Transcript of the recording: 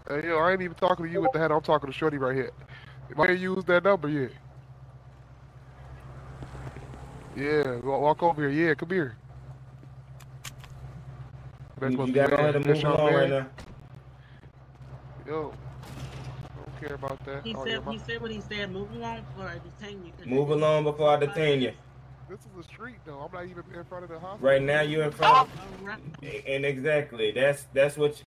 Hey, yo, I ain't even talking to you with the hat. I'm talking to Shorty right here. If I ain't used that number yet. Yeah, walk over here. Yeah, come here. That's You supposed to gotta be go ahead man. and That's move your along right man. now. Yo, I don't care about that. He Oh yeah, said what he said. Move along before I detain you because you're Move getting along before I detain you. this is a street though. I'm not even in front of the Right hospital. now, you in front of, All right. and exactly that's what